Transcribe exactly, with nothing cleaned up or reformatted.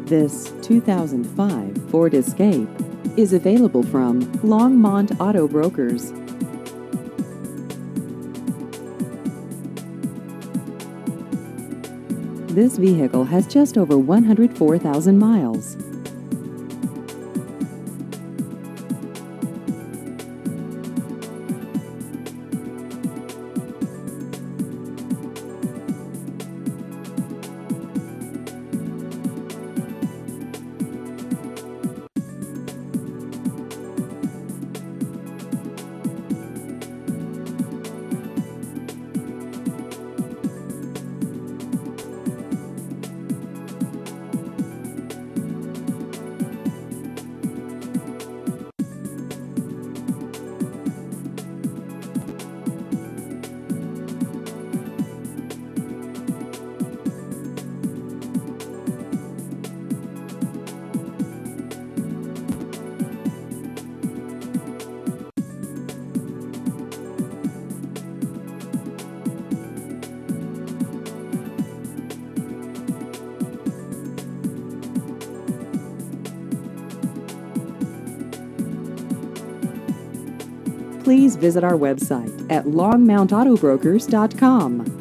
This two thousand five Ford Escape is available from Longmont Auto Brokers. This vehicle has just over one hundred four thousand miles. Please visit our website at longmont auto brokers dot com.